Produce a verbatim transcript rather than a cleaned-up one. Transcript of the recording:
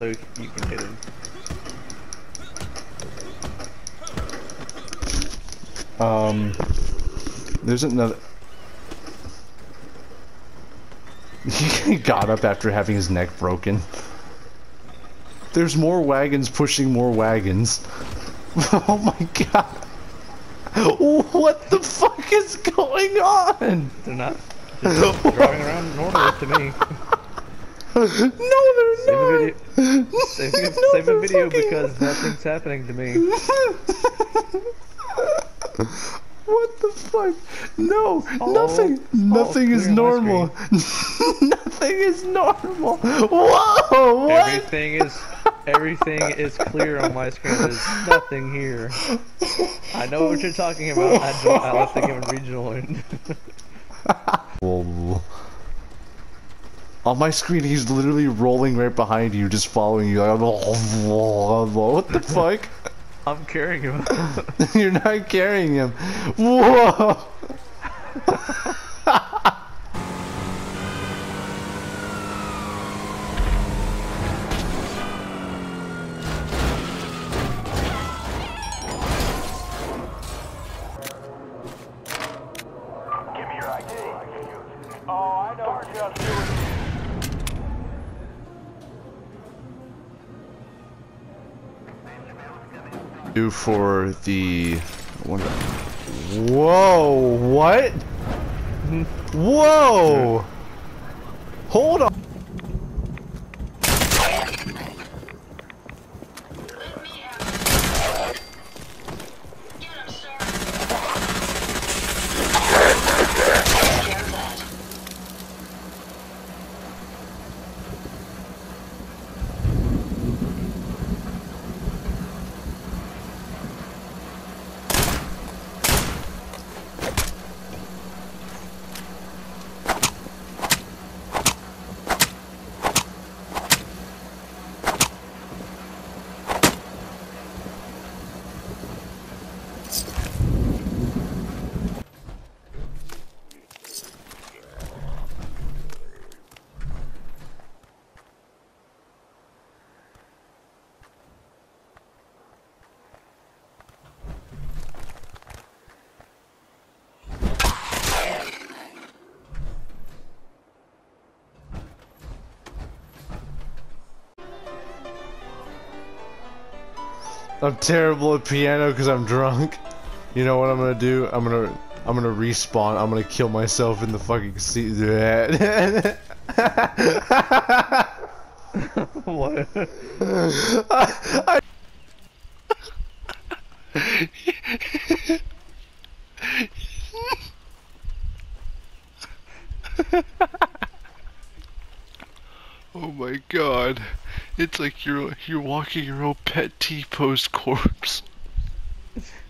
so you can hit him. Um, there's another. He got up after having his neck broken. There's more wagons pushing more wagons. Oh my god. What the fuck is going on? They're not just driving around normally to me. No, they're save not. A video. Save, a, No, save a video fucking... because nothing's happening to me. What the fuck? No, all, nothing. all nothing is normal. Nothing is normal. Whoa! What? Everything is everything is clear on my screen. There's nothing here. I know what you're talking about. I, jo I left the game and rejoined. On my screen, he's literally rolling right behind you, just following you. Like, what the fuck? I'm carrying him. You're not carrying him. Whoa! Give me your I D. Oh, I know just who it is. Do for the whoa, what? Whoa! Hold on. I'm terrible at piano because I'm drunk. You know what I'm gonna do? I'm gonna I'm gonna respawn. I'm gonna kill myself in the fucking seat. What? I, I... Oh my god. It's like you're you're walking your own pet T-pose corpse.